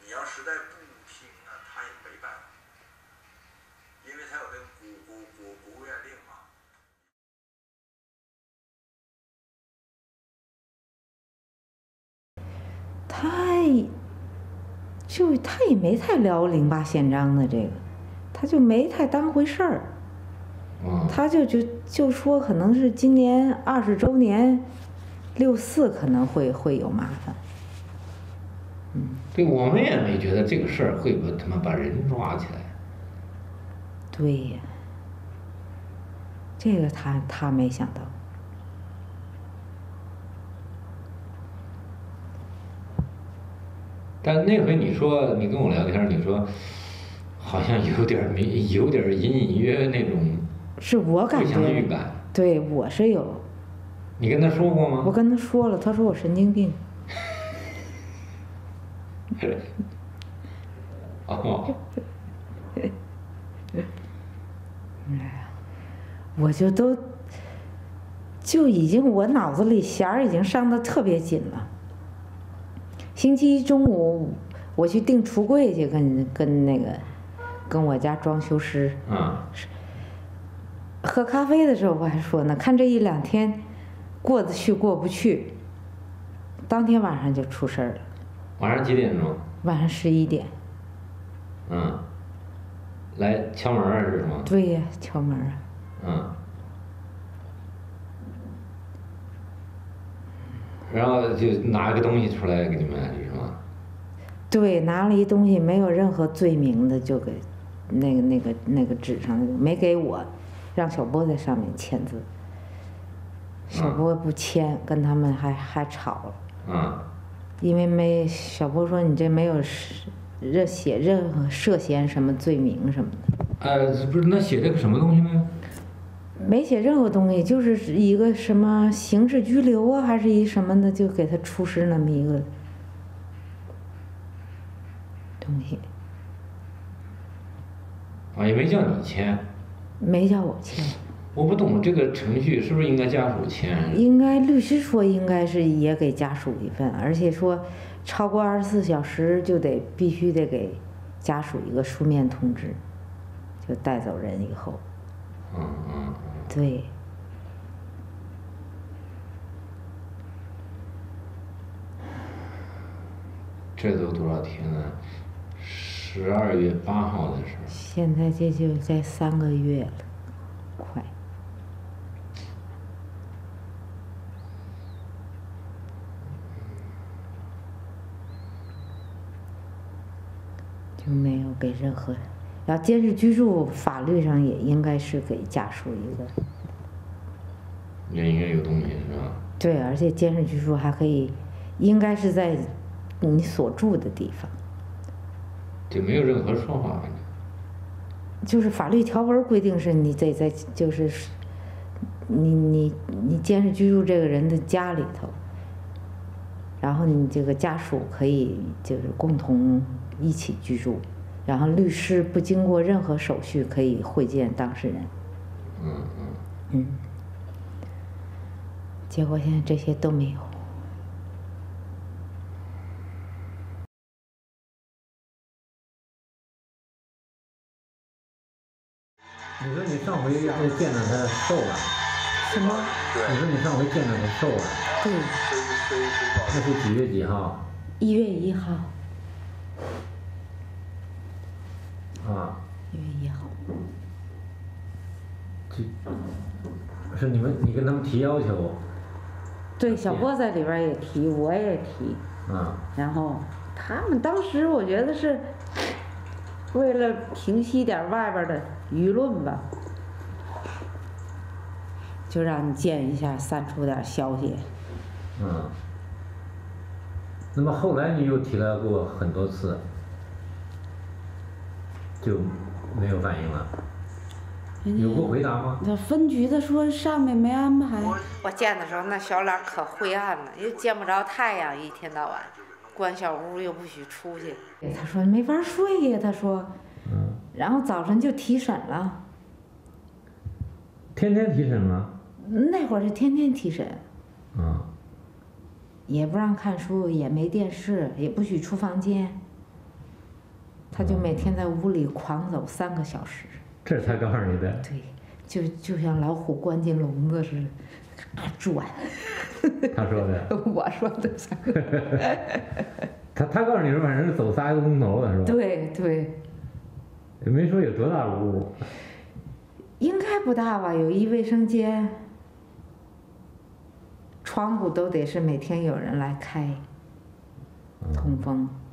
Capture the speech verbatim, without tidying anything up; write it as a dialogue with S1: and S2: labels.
S1: 你要实在不听啊，他也没办法，因为他有这个国国国国务院令嘛。
S2: 他就他也没太聊零八宪章的这个，他就没太当回事儿。
S3: 嗯，
S2: 他就就就说可能是今年二十周年，六四可能会会有麻烦。嗯，
S3: 对，我们也没觉得这个事儿会把他们把人抓起来。
S2: 对呀，这个他他没想到。
S3: 但那回你说你跟我聊天，你说好像有点没有点隐隐约约那种
S2: 是我感
S3: 不祥
S2: 觉，
S3: 预感。
S2: 对，我是有。
S3: 你跟他说过吗？
S2: 我跟他说了，他说我神经病。
S3: 哦。
S2: 哎呀，我就都就已经我脑子里弦儿已经上的特别紧了。星期一中午我去订橱柜去跟跟那个跟我家装修师，
S3: 嗯，
S2: 喝咖啡的时候我还说呢，看这一两天过得去过不去，当天晚上就出事儿了。
S3: 晚上几点钟？
S2: 晚上十一点。
S3: 嗯，来敲门啊是吗？
S2: 对呀，敲门啊。
S3: 嗯。然后就拿一个东西出来给你们是吗？
S2: 对，拿了一东西没有任何罪名的就给那个那个那个纸上没给我，让小波在上面签字。小波不签，跟他们还还吵了。
S3: 嗯。
S2: 因为没小波说你这没有任写任何涉嫌什么罪名什么的。
S3: 呃，不是，那写这个什么东西呢？
S2: 没写任何东西，就是一个什么刑事拘留啊，还是一什么的，就给他出示那么一个东西。
S3: 啊，也没叫你签。
S2: 没叫我签。
S3: 我不懂这个程序是不是应该家属签？
S2: 应该律师说应该是也给家属一份，而且说超过二十四小时就得必须得给家属一个书面通知，就带走人以后。
S3: 嗯嗯。
S2: 对。
S3: 这都多少天了？十二月八号的事儿。
S2: 现在这就在三个月了，快。就没有给任何，要监视居住，法律上也应该是给家属一个。
S3: 也应该有东西是吧？
S2: 对，而且监视居住还可以，应该是在你所住的地方。
S3: 就没有任何说法，反正。
S2: 就是法律条文规定是你得在就是，你你你监视居住这个人的家里头，然后你这个家属可以就是共同一起居住，然后律师不经过任何手续可以会见当事人。
S3: 嗯嗯。
S2: 嗯。结果现在这些都没有。
S3: 你说你上回见到他瘦了。
S2: 什么？
S3: 你说你上回见到他瘦了。
S2: 对。
S3: 那是几月几号？
S2: 一月一号。
S3: 啊。
S2: 一月一号。
S3: 这是你们你跟他们提要求。
S2: 对，小波在里边也提，我也提。
S3: 嗯。
S2: 然后他们当时我觉得是为了平息点外边的舆论吧，就让你见一下，散出点消息。
S3: 嗯。那么后来你又提来过很多次，就没有反应了。有过回答吗？
S2: 那分局的说上面没安排。我见的时候那小脸可灰暗了，又见不着太阳，一天到晚关小屋又不许出去。他说没法睡呀，他说。
S3: 嗯。
S2: 然后早晨就提审了。
S3: 天天提审吗？
S2: 那会儿是天天提审。
S3: 嗯。
S2: 也不让看书，也没电视，也不许出房间。 他就每天在屋里狂走三个小时。
S3: 这是他告诉你的？
S2: 对，就就像老虎关进笼子似的，啊转。
S3: 他说的。
S2: 我说的。
S3: 他他告诉你说，反正是走仨个钟头的是吧？
S2: 对对。
S3: 也没说有多大屋。
S2: 应该不大吧，有一卫生间，窗户都得是每天有人来开，通风。